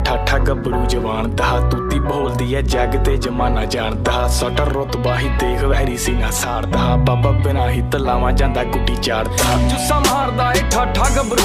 ਠਾਠਾ ਗੱਭਰੂ ਜਵਾਨ ਦਾ ਤੂਤੀ ਬੋਲਦੀ ਐ ਜੱਗ ਤੇ ਜਮਾਨਾ ਜਾਣਦਾ ਸਟਰ ਰੁਤਬਾ ਹੀ ਦੇਖ ਵੈਰੀ ਸੀ ਨਾ ਸਾੜਦਾ ਬਾਬਾ ਬਿਨਾ ਹੀ ਤਲਾਵਾਂ ਜਾਂਦਾ ਗੁੱਡੀ ਚਾੜਦਾ ਜੁੱਸਾ ਮਾਰਦਾ ਏ ਠਾਠਾ ਗੱਭਰੂ